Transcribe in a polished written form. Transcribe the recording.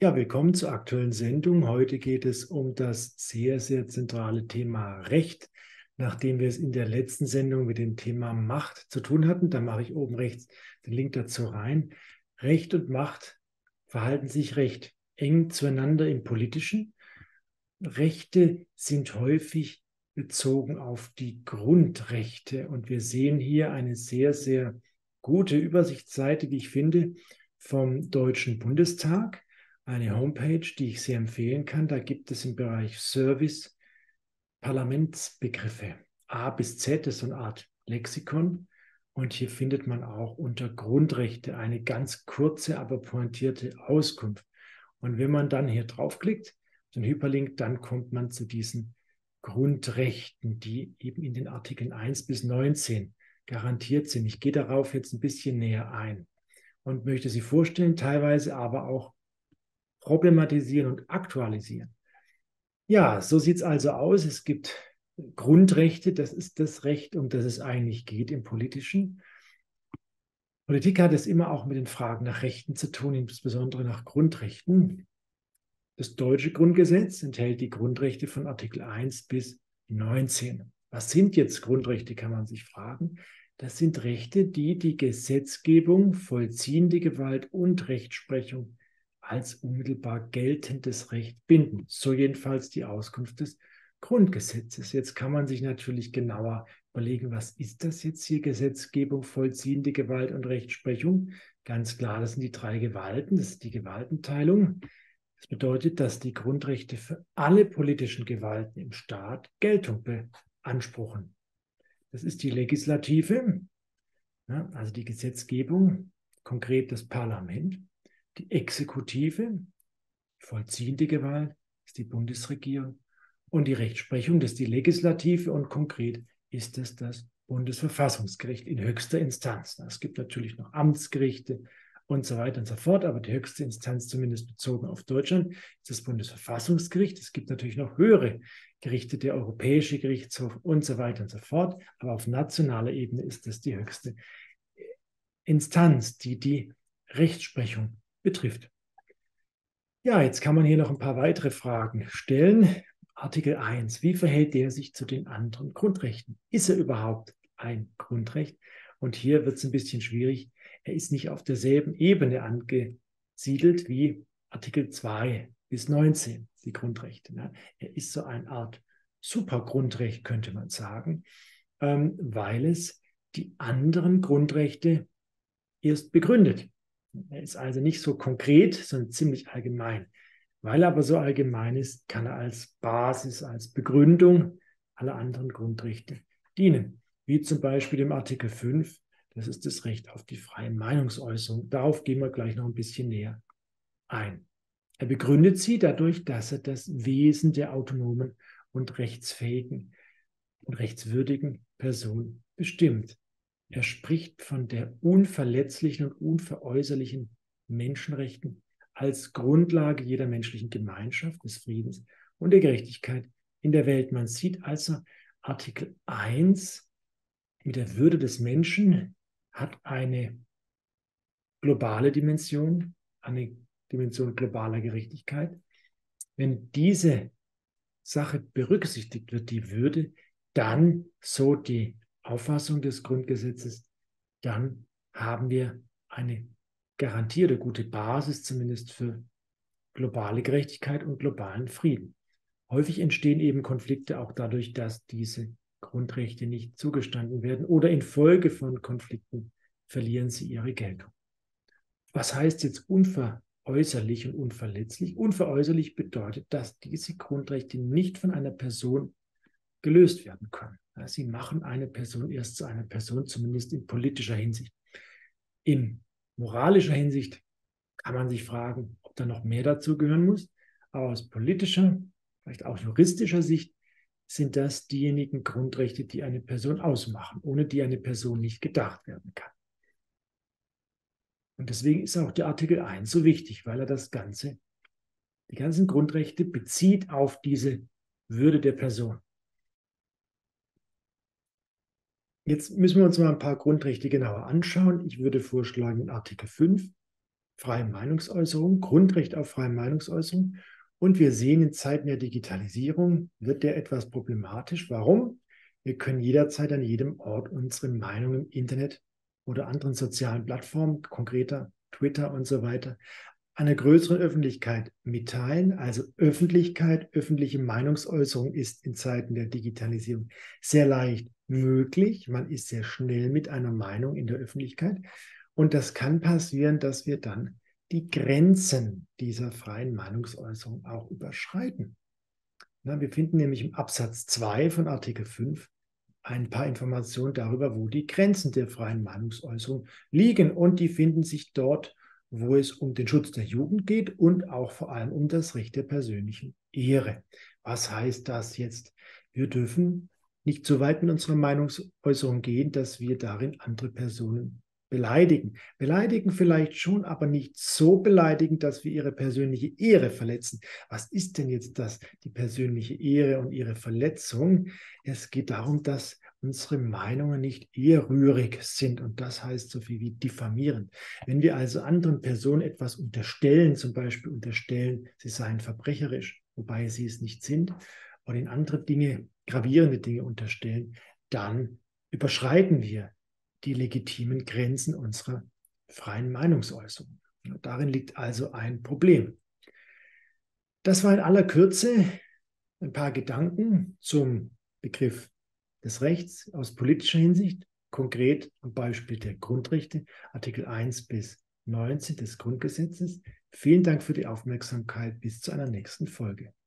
Ja, willkommen zur aktuellen Sendung. Heute geht es um das sehr, sehr zentrale Thema Recht. Nachdem wir es in der letzten Sendung mit dem Thema Macht zu tun hatten, da mache ich oben rechts den Link dazu rein. Recht und Macht verhalten sich recht eng zueinander im Politischen. Rechte sind häufig bezogen auf die Grundrechte. Und wir sehen hier eine sehr, sehr gute Übersichtsseite, wie ich finde, vom Deutschen Bundestag. Eine Homepage, die ich sehr empfehlen kann. Da gibt es im Bereich Service Parlamentsbegriffe. A bis Z ist so eine Art Lexikon. Und hier findet man auch unter Grundrechte eine ganz kurze, aber pointierte Auskunft. Und wenn man dann hier draufklickt, den Hyperlink, dann kommt man zu diesen Grundrechten, die eben in den Artikeln 1 bis 19 garantiert sind. Ich gehe darauf jetzt ein bisschen näher ein und möchte sie vorstellen, teilweise aber auch problematisieren und aktualisieren. Ja, so sieht es also aus. Es gibt Grundrechte, das ist das Recht, um das es eigentlich geht im Politischen. Politik hat es immer auch mit den Fragen nach Rechten zu tun, insbesondere nach Grundrechten. Das deutsche Grundgesetz enthält die Grundrechte von Artikel 1 bis 19. Was sind jetzt Grundrechte, kann man sich fragen. Das sind Rechte, die die Gesetzgebung, vollziehende Gewalt und Rechtsprechung als unmittelbar geltendes Recht binden. So jedenfalls die Auskunft des Grundgesetzes. Jetzt kann man sich natürlich genauer überlegen, was ist das jetzt hier, Gesetzgebung, vollziehende Gewalt und Rechtsprechung? Ganz klar, das sind die drei Gewalten, das ist die Gewaltenteilung. Das bedeutet, dass die Grundrechte für alle politischen Gewalten im Staat Geltung beanspruchen. Das ist die Legislative, ja, also die Gesetzgebung, konkret das Parlament. Die Exekutive, die vollziehende Gewalt, ist die Bundesregierung. Und die Rechtsprechung, das ist die Legislative und konkret ist es das Bundesverfassungsgericht in höchster Instanz. Es gibt natürlich noch Amtsgerichte und so weiter und so fort, aber die höchste Instanz, zumindest bezogen auf Deutschland, ist das Bundesverfassungsgericht. Es gibt natürlich noch höhere Gerichte, der Europäische Gerichtshof und so weiter und so fort, aber auf nationaler Ebene ist das die höchste Instanz, die die Rechtsprechung betrifft. Ja, jetzt kann man hier noch ein paar weitere Fragen stellen. Artikel 1, wie verhält der sich zu den anderen Grundrechten? Ist er überhaupt ein Grundrecht? Und hier wird es ein bisschen schwierig. Er ist nicht auf derselben Ebene angesiedelt wie Artikel 2 bis 19, die Grundrechte. Er ist so eine Art Supergrundrecht, könnte man sagen, weil es die anderen Grundrechte erst begründet. Er ist also nicht so konkret, sondern ziemlich allgemein. Weil er aber so allgemein ist, kann er als Basis, als Begründung aller anderen Grundrechte dienen. Wie zum Beispiel im Artikel 5, das ist das Recht auf die freie Meinungsäußerung. Darauf gehen wir gleich noch ein bisschen näher ein. Er begründet sie dadurch, dass er das Wesen der autonomen und rechtsfähigen und rechtswürdigen Person bestimmt. Er spricht von der unverletzlichen und unveräußerlichen Menschenrechten als Grundlage jeder menschlichen Gemeinschaft, des Friedens und der Gerechtigkeit in der Welt. Man sieht also, Artikel 1 mit der Würde des Menschen hat eine globale Dimension, eine Dimension globaler Gerechtigkeit. Wenn diese Sache berücksichtigt wird, die Würde, dann, so die Auffassung des Grundgesetzes, dann haben wir eine garantierte gute Basis zumindest für globale Gerechtigkeit und globalen Frieden. Häufig entstehen eben Konflikte auch dadurch, dass diese Grundrechte nicht zugestanden werden oder infolge von Konflikten verlieren sie ihre Geltung. Was heißt jetzt unveräußerlich und unverletzlich? Unveräußerlich bedeutet, dass diese Grundrechte nicht von einer Person gelöst werden können. Sie machen eine Person erst zu einer Person, zumindest in politischer Hinsicht. In moralischer Hinsicht kann man sich fragen, ob da noch mehr dazu gehören muss. Aber aus politischer, vielleicht auch juristischer Sicht sind das diejenigen Grundrechte, die eine Person ausmachen, ohne die eine Person nicht gedacht werden kann. Und deswegen ist auch der Artikel 1 so wichtig, weil er die ganzen Grundrechte bezieht auf diese Würde der Person. Jetzt müssen wir uns mal ein paar Grundrechte genauer anschauen. Ich würde vorschlagen, Artikel 5 freie Meinungsäußerung, Grundrecht auf freie Meinungsäußerung. Und wir sehen, in Zeiten der Digitalisierung wird der etwas problematisch. Warum? Wir können jederzeit an jedem Ort unsere Meinung im Internet oder anderen sozialen Plattformen, konkreter Twitter und so weiter, einer größeren Öffentlichkeit mitteilen. Also Öffentlichkeit, öffentliche Meinungsäußerung ist in Zeiten der Digitalisierung sehr leicht möglich. Man ist sehr schnell mit einer Meinung in der Öffentlichkeit. Und das kann passieren, dass wir dann die Grenzen dieser freien Meinungsäußerung auch überschreiten. Na, wir finden nämlich im Absatz 2 von Artikel 5 ein paar Informationen darüber, wo die Grenzen der freien Meinungsäußerung liegen. Und die finden sich dort, wo es um den Schutz der Jugend geht und auch vor allem um das Recht der persönlichen Ehre. Was heißt das jetzt? Wir dürfen nicht so weit mit unserer Meinungsäußerung gehen, dass wir darin andere Personen beleidigen. Beleidigen vielleicht schon, aber nicht so beleidigen, dass wir ihre persönliche Ehre verletzen. Was ist denn jetzt das, die persönliche Ehre und ihre Verletzung? Es geht darum, dass unsere Meinungen nicht ehrrührig sind und das heißt so viel wie diffamieren. Wenn wir also anderen Personen etwas unterstellen, zum Beispiel unterstellen, sie seien verbrecherisch, wobei sie es nicht sind, oder in andere Dinge, gravierende Dinge unterstellen, dann überschreiten wir die legitimen Grenzen unserer freien Meinungsäußerung. Darin liegt also ein Problem. Das war in aller Kürze ein paar Gedanken zum Begriff des Rechts aus politischer Hinsicht, konkret am Beispiel der Grundrechte, Artikel 1 bis 19 des Grundgesetzes. Vielen Dank für die Aufmerksamkeit. Bis zu einer nächsten Folge.